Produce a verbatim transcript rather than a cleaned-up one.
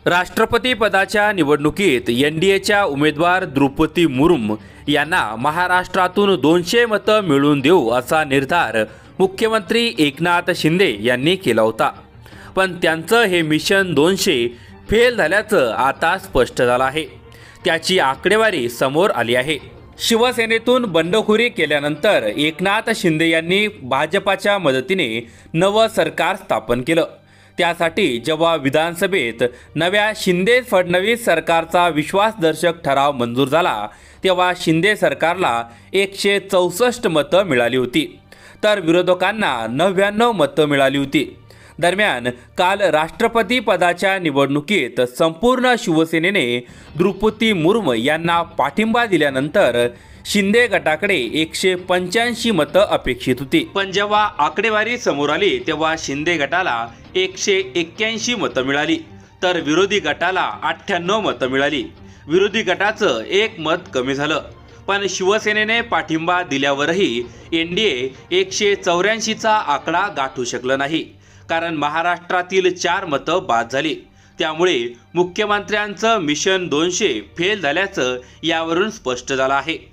राष्ट्रपती पदाच्या निवडणुकीत एन डी एच्या उमेदवार द्रौपदी मुर्मू यांना महाराष्ट्रातून दोनशे मतं मिळवून देऊ असा निर्धार मुख्यमंत्री एकनाथ शिंदे यांनी केला होता। पण त्यांचं हे मिशन दोनशे फेल झाल्याचं आता स्पष्ट झालं आहे। त्याची आकडेवारी समोर आली आहे। शिवसेनेतून बंडखोरी केल्यानंतर एकनाथ शिंदे यांनी भाजपाच्या मदतीने नवं सरकार स्थापन केलं। त्यासाठी जेव्हा विधानसभेत नव्या शिंदे फडणवीस सरकारचा विश्वासदर्शक ठराव मंजूर झाला तेव्हा शिंदे सरकारला एकशे चौसष्ट मतं मिळाली होती, तर विरोधकांना नव्याण्णव मतं मिळाली होती। दरम्यान काल राष्ट्रपती पदाच्या निवडणुकीत संपूर्ण शिवसेनेने द्रौपदी मुर्मू यांना पाठिंबा दिल्यानंतर शिंदे गटाकडे एकशे पंच्याऐंशी मतं अपेक्षित होती। पण जेव्हा आकडेवारी समोर आली तेव्हा शिंदे गटाला एकशे एक्क्याऐंशी मतं मिळाली, तर विरोधी गटाला अठ्ठ्याण्णव मतं मिळाली। विरोधी गटाचं एक मत कमी झालं। पण शिवसेनेने पाठिंबा दिल्यावरही एन डी ए एकशे चौऱ्याऐंशीचा आकडा गाठू शकलं नाही, कारण महाराष्ट्रातील चार मतं बाद झाली। त्यामुळे मुख्यमंत्र्यांचं मिशन दोनशे फेल झाल्याचं यावरून स्पष्ट झालं आहे।